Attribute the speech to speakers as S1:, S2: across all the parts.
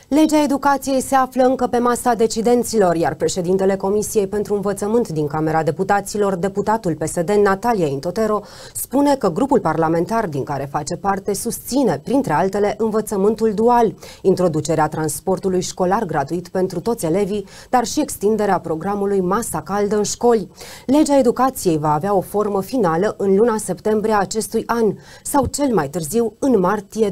S1: Legea educației se află încă pe masa decidenților, iar președintele Comisiei pentru Învățământ din Camera Deputaților, deputatul PSD Natalia Intotero, spune că grupul parlamentar din care face parte susține, printre altele, învățământul dual, introducerea transportului școlar gratuit pentru toți elevii, dar și extinderea programului Masa Caldă în școli. Legea educației va avea o formă finală în luna septembrie acestui an sau cel mai târziu în martie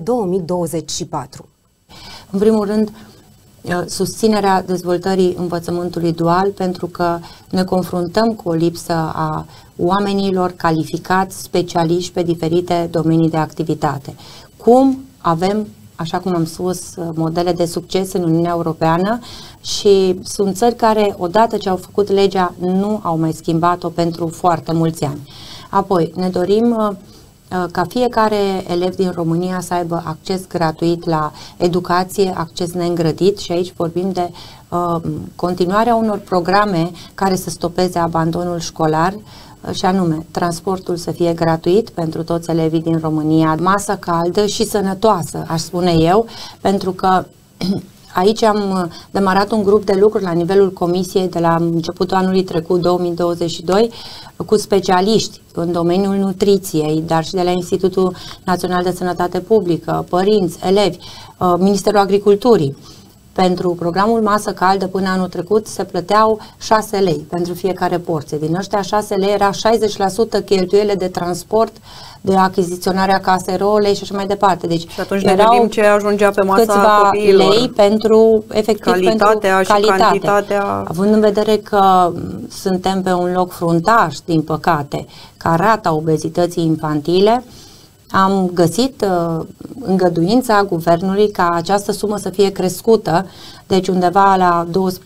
S1: 2024.
S2: În primul rând, susținerea dezvoltării învățământului dual, pentru că ne confruntăm cu o lipsă a oamenilor calificați, specialiști pe diferite domenii de activitate. Cum avem, așa cum am spus, modele de succes în Uniunea Europeană și sunt țări care, odată ce au făcut legea, nu au mai schimbat-o pentru foarte mulți ani. Apoi, ne dorim ca fiecare elev din România să aibă acces gratuit la educație, acces neîngrădit, și aici vorbim de continuarea unor programe care să stopeze abandonul școlar, și anume transportul să fie gratuit pentru toți elevii din România, masă caldă și sănătoasă, aș spune eu, pentru că aici am demarat un grup de lucru la nivelul Comisiei de la începutul anului trecut, 2022, cu specialiști în domeniul nutriției, dar și de la Institutul Național de Sănătate Publică, părinți, elevi, Ministerul Agriculturii. Pentru programul Masă Caldă până anul trecut se plăteau 6 lei pentru fiecare porție. Din ăștia 6 lei era 60% cheltuielile de transport, de achiziționarea caserolei și așa mai departe. Deci
S3: și atunci ne gândim ce ajungea pe masa copiilor.
S2: Lei pentru, efectiv,
S3: calitatea
S2: pentru
S3: și cantitatea.
S2: Având în vedere că suntem pe un loc fruntaș, din păcate, ca rata obezității infantile, am găsit îngăduința guvernului ca această sumă să fie crescută, deci undeva la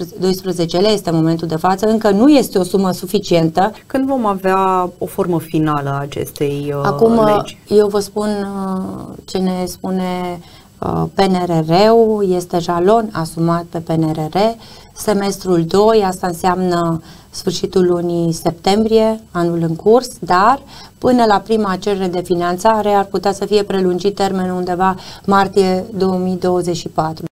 S2: 12 lei este momentul de față, încă nu este o sumă suficientă.
S3: Când vom avea o formă finală a acestei legi?
S2: Eu vă spun ce ne spune PNRR-ul, este jalon asumat pe PNRR, semestrul 2, asta înseamnă sfârșitul lunii septembrie, anul în curs, dar până la prima cerere de finanțare ar putea să fie prelungit termenul undeva martie 2024.